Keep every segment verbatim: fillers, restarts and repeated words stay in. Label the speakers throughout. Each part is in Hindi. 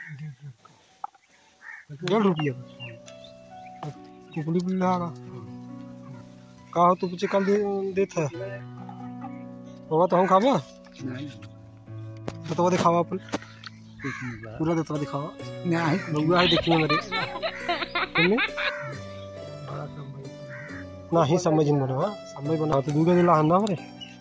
Speaker 1: डेढ़ रुपये कुकड़ी भी लगा का हो तो पीछे कल दे देता है होगा तो हम खावा तो दिखावा अपन पूरा देता दिखावा नहीं है देखिए मेरे ना ही समझ नहीं बना समझ बना तो दूध दिला हंदा मरे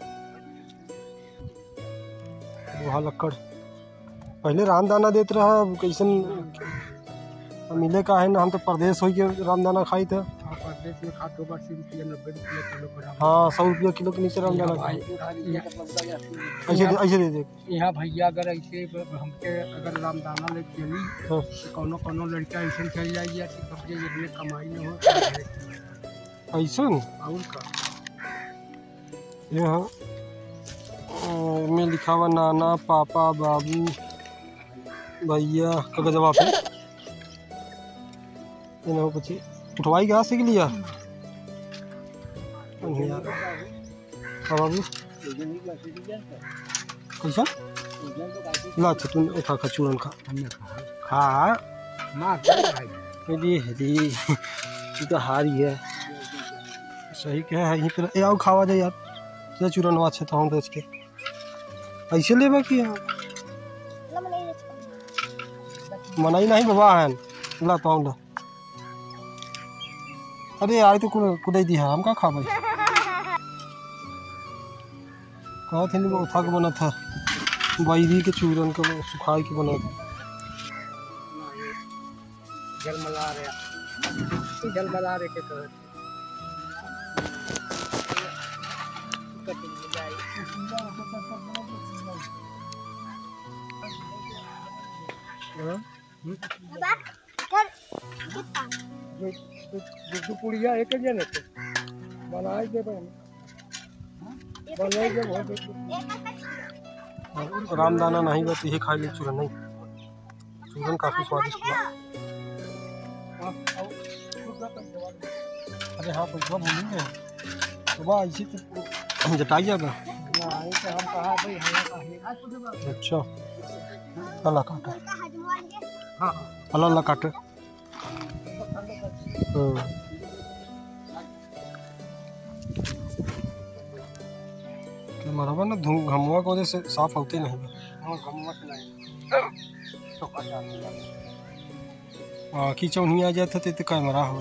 Speaker 1: वहाँ लक्कड़ पहले राम दाना देते रहा कैसन मिले का है ना हम तो परदेश हो के रामदाना खाई थे हाँ सौ रुपया किलो के नीचे रामदाना ऐसे ऐसे दे दे
Speaker 2: यहाँ भैया अगर ऐसे हमके अगर रामदाना ले चली तो कोनो कोनो लड़का ऐसे चल जाएगी अपने कमाई न हो
Speaker 1: ऐसा
Speaker 2: और का
Speaker 1: यहाँ में लिखा हुआ नाना पापा बाबू भैया का जवाब है पी उठवाई कहाँ से लिया बाबू कैसा ला अच्छा तुम उठा खा चूरन खा खा हेरी हेरी तू तो हारी है सही क्या है यहीं पर ए आओ खावा जाए यार चूरन अच्छा तो हम बेच के ऐसे लेबा कि मनाई नहीं बाबा है ला तो ला अरे यार तो कुदाई दी है हम का खा भाई कहा थे वो उठा के बना था बैरी के चूरन का सुखाई के बना था
Speaker 2: जल मला रहे जल मला रहे के कह दो पुड़िया एक जन है बनाए दे बनाए दे बहुत
Speaker 1: रामदाना नहीं बस यही खा ले चूरन नहीं चूरन काफी स्वादिष्ट है अरे हाँ पैसा भूलेंगे तो वाह ऐसी तो जटाई जाएगा
Speaker 2: हम कहा भाई हम
Speaker 1: अच्छा अल्लाह काटे
Speaker 2: हाँ
Speaker 1: अल्लाह अल्लाह काटे मरवा ना घमुआ को से साफ होते नहीं आखी चौनी आ जाता तो क्या मरा हो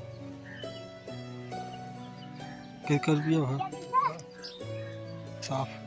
Speaker 1: कर भी साफ